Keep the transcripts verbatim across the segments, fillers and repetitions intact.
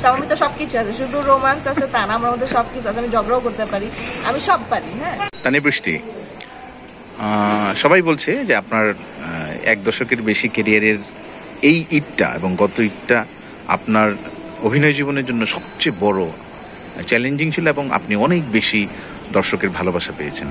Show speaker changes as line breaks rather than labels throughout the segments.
আমি তো সবকিছু আছে, শুধু রোমান্স আছে তা না, আমার মধ্যে সবকিছু আছে। আমি ঝগড়াও করতে পারি, আমি সব পারি। হ্যাঁ,
তানিয়া বৃষ্টি, সবাই বলছে যে আপনার এক দশকের বেশি ক্যারিয়ারের এই ঈদটা এবং গত ঈদটা আপনার অভিনয় জীবনের জন্য সবচেয়ে বড় চ্যালেঞ্জিং ছিল এবং আপনি অনেক বেশি দর্শকের ভালোবাসা পেয়েছেন।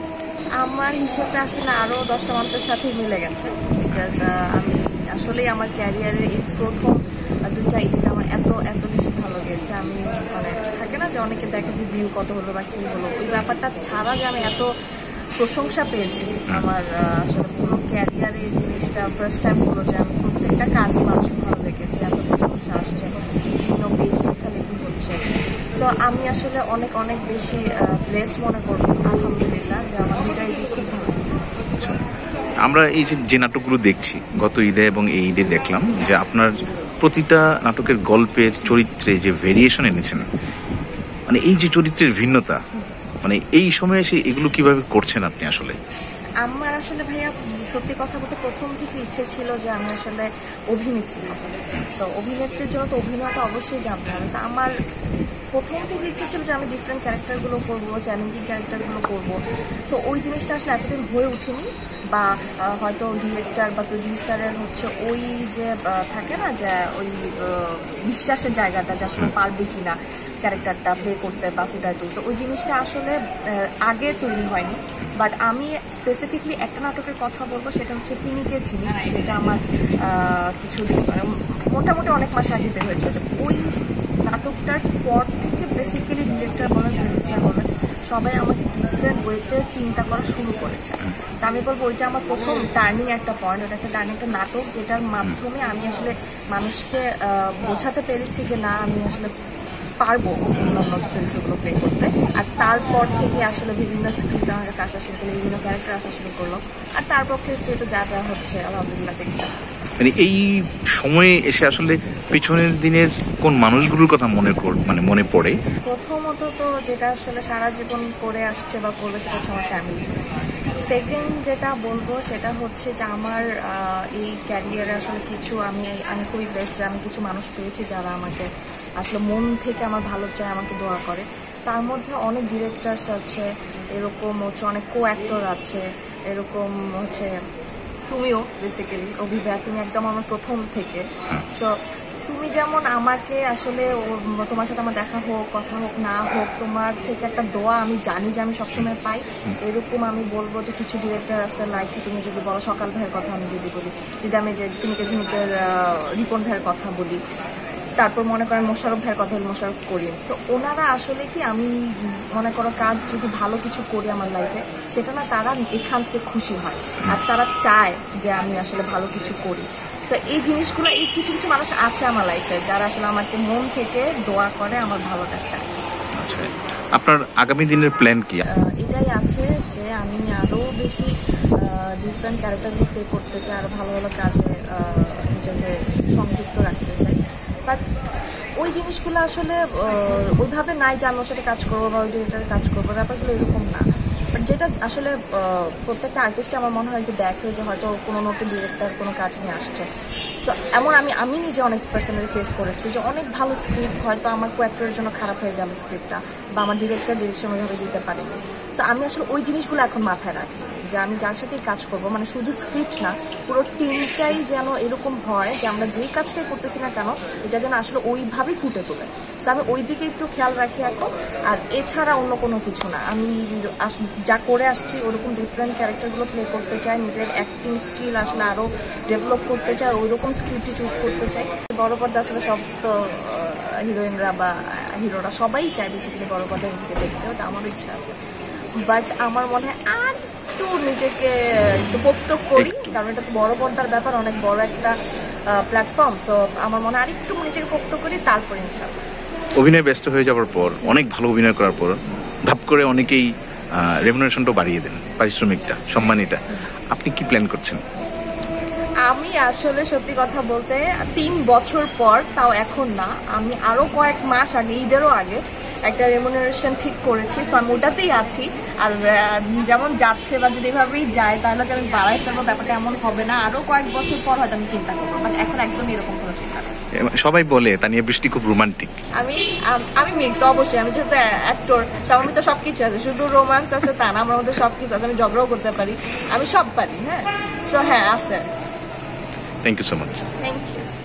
আমার হিসেবে আসলে আরো দশটা মানুষের সাথে মিলে গেছে, বিকজ আমি আসলেই আমার ক্যারিয়ারের এই প্রথম দুইটা ঈদ আমার এত এত বেশি ভালো গেছে। আমি মানে থাকে না যে অনেকে দেখে যে ভিউ কত হলো বা কি হলো, ওই ব্যাপারটা ছাড়া যে আমি এত প্রশংসা পেয়েছি আমার আসলে পুরো ক্যারিয়ারে এই জিনিসটা ফার্স্ট টাইম হলো যে আমি প্রত্যেকটা কাজই মানুষের ভালো লেগেছে, এত প্রশংসা আসছে, বিভিন্ন পেজ লেখালেখি হচ্ছে। তো আমি আসলে অনেক অনেক বেশি ব্লেসড মনে করবো আলহামদুলিল্লাহ যে আমার দুইটা ঈদ খুব ভালো গেছে।
আমরা এই যে যে নাটকগুলো দেখছি গত ঈদে এবং এই ঈদে দেখলাম যে আপনার প্রতিটা নাটকের গল্পের চরিত্রে যে ভেরিয়েশন এনেছেন, মানে এই যে চরিত্রের ভিন্নতা, মানে এই সময়ে এসে এগুলো কিভাবে করছেন আপনি? আসলে
আমার আসলে ভাইয়া সত্যি কথা বলতে প্রথম থেকে ইচ্ছে ছিল যে আমি আসলে অভিনেত্রী হব। তো অভিনেত্রীর জন্য তো অভিনয়টা অবশ্যই জানতে হবে। আমার প্রথম থেকে ইচ্ছে ছিল যে আমি ডিফারেন্ট ক্যারেক্টারগুলো করবো, চ্যালেঞ্জিং ক্যারেক্টারগুলো করবো। সো ওই জিনিসটা আসলে এতদিন হয়ে ওঠেনি, বা হয়তো ডিরেক্টর বা প্রডিউসারের হচ্ছে ওই যে থাকে না যে ওই বিশ্বাসের জায়গাটা যে আসলে পারবে কিনা ক্যারেক্টারটা প্লে করতে বা ফুটায় তুলতে, ওই জিনিসটা আসলে আগে তৈরি হয়নি। বাট আমি স্পেসিফিকলি একটা নাটকের কথা বলবো, সেটা হচ্ছে পিনিকে চিনি, যেটা আমার কিছু মোটামুটি অনেক মাস আগে বের হয়েছে। ওই নাটকটার পর থেকে বেসিক্যালি ডিরেক্টর বলেন, প্রডিউসার বলেন, সবাই আমাকে ডিফারেন্ট ওয়েতে চিন্তা করা শুরু করেছে। আমি বলবো ওইটা আমার প্রথম টার্নিং একটা পয়েন্ট, ওটা একটা টার্নিং একটা নাটক, যেটার মাধ্যমে আমি আসলে মানুষকে বোঝাতে পেরেছি যে না আমি আসলে পারবো অন্যান্য চরিত্রগুলো প্লে করতে। আর তারপর থেকে আসলে বিভিন্ন স্ক্রিপ্ট আমার কাছে আসা শুরু করলো, বিভিন্ন ক্যারেক্টার আসা শুরু করলো, আর তারপর থেকে তো যা যা হচ্ছে আলহামদুলিল্লাহ দেখছি।
মানে এই সময়ে এসে আসলে পিছনের দিনের কোন মানুষগুলোর কথা মনে মানে মনে পড়ে?
প্রথমত তো যেটা আসলে সারা জীবন করে আসছে বা করবে সেটা হচ্ছে আমার ফ্যামিলি। সেকেন্ড যেটা বলবো সেটা হচ্ছে যে আমার এই ক্যারিয়ারে আসলে কিছু আমি আমি খুবই বেস্ট যে আমি কিছু মানুষ পেয়েছি যারা আমাকে আসলে মন থেকে আমার ভালো চায়, আমাকে দোয়া করে। তার মধ্যে অনেক ডিরেক্টরস আছে, এরকম হচ্ছে অনেক কো অ্যাক্টর আছে, এরকম হচ্ছে তুমিও বেসিক্যালি অভিজ্ঞতা, তুমি একদম আমার প্রথম থেকে। সো তুমি যেমন আমাকে আসলে তোমার সাথে আমার দেখা হোক, কথা হোক না হোক, তোমার থেকে একটা দোয়া আমি জানি যে আমি সবসময় পাই। এরকম আমি বলবো যে কিছু ডিরেক্টর আছে, লাইক তুমি যদি বলো সকাল ভাইয়ের কথা আমি যদি বলি, যদি আমি যে ঝিমিকে ঝিমিকের রিপন ভাইয়ের কথা বলি, তারপর মনে করেন মোশারফ ভাইয়ের কথা বলি, মোশারফ করিম, তো ওনারা আসলে কি আমি মনে করো কাজ যদি ভালো কিছু করি আমার লাইফে, সেটা না তারা এখান থেকে খুশি হয় আর তারা চায় যে আমি আসলে ভালো কিছু করি। তো এই জিনিসগুলো, এই কিছু কিছু মানুষ আছে আমার লাইফে যারা আসলে আমাকে মন থেকে দোয়া করে, আমার ভালোটা চায়।
আচ্ছা, আপনার আগামী দিনের প্ল্যান কি?
এটাই আছে যে আমি আরও বেশি ডিফারেন্ট ক্যারেক্টারগুলো প্লে করতে চাই, আরও ভালো ভালো কাজে নিজেকে সংযুক্ত রাখতে চাই। বাট ওই জিনিসগুলো আসলে ওইভাবে নাই যে আমি ওর সাথে কাজ করবো বা ওই ডিরেক্টরের কাজ করবো, ব্যাপারগুলো এরকম না। বাট যেটা আসলে প্রত্যেকটা আর্টিস্টে আমার মনে হয় যে দেখে যে হয়তো কোনো নতুন ডিরেক্টর কোনো কাজ নিয়ে আসছে। সো এমন আমি আমি নিজে অনেক পার্সোনালি ফেস করেছি যে অনেক ভালো স্ক্রিপ্ট হয়তো আমার কো অ্যাক্টরের জন্য খারাপ হয়ে গেল স্ক্রিপ্টটা, বা আমার ডিরেক্টর ডিরেকশন ওইভাবে দিতে পারেনি। সো আমি আসলে ওই জিনিসগুলো এখন মাথায় রাখি যে আমি যার সাথেই কাজ করবো, মানে শুধু স্ক্রিপ্ট না, পুরো টিমটাই যেন এরকম হয় যে আমরা যেই কাজটাই করতেছি না কেন এটা যেন আসলে ওইভাবেই ফুটে তোলে। সো আমি ওই দিকে একটু খেয়াল রাখি এখন। আর এছাড়া অন্য কোনো কিছু না, আমি যা করে আসছি ওরকম ডিফারেন্ট ক্যারেক্টারগুলো প্লে করতে চাই, নিজের অ্যাক্টিং স্কিল আসলে আরও ডেভেলপ করতে চাই, ওইরকম স্ক্রিপ্টই চুজ করতে চাই। বড় পর্দা আসলে সব তো হিরোইনরা বা হিরোরা সবাই চায় বেসিক্যালি বড় পর্দায় নিজেকে দেখতে, ওটা আমারও ইচ্ছা আছে। বাট আমার মনে হয় আর একটু নিজেকে একটু পোক্ত করি, কারণ এটা তো বড় পর্দার ব্যাপার, অনেক বড় একটা প্ল্যাটফর্ম। সো আমার মনে হয় আর একটু নিজেকে পোক্ত করি, তারপর ইনশাআল্লাহ।
অভিনয় ব্যস্ত হয়ে যাওয়ার পর, অনেক ভালো অভিনয় করার পর ধাপ করে অনেকেই রেমুনারেশনটা বাড়িয়ে দেন, পারিশ্রমিকটা, সম্মানীটা। আপনি কি প্ল্যান করছেন?
আমি আসলে সত্যি কথা বলতে তিন বছর পর, তাও এখন না, আমি আরো কয়েক মাস আগে, ঈদেরও আগে একটা রেমুনারেশন ঠিক করেছি। সো আমি ওটাতেই আছি। আর যেমন যাচ্ছে বা যদি এভাবেই যায় তাহলে যে আমি বাড়াই ফেলবো, ব্যাপারটা এমন হবে না। আরো কয়েক বছর পর হয়তো আমি চিন্তা করবো, বাট এখন একদমই এরকম কোনো চিন্তা নেই।
সবাই বলে তানিয়া বৃষ্টি খুব রোমান্টিক।
আমি আম- আমি মিক্সড অবশ্যই, আমি যেহেতু অ্যাক্টর, আমার মধ্যে সবকিছু আছে, শুধু রোমান্স আছে তা না, আমার মধ্যে সবকিছু আছে, আমি ঝগড়াও করতে পারি, আমি সব পারি। হ্যাঁ, সো হ্যাঁ আছে।
Thank you so much.
Thank you.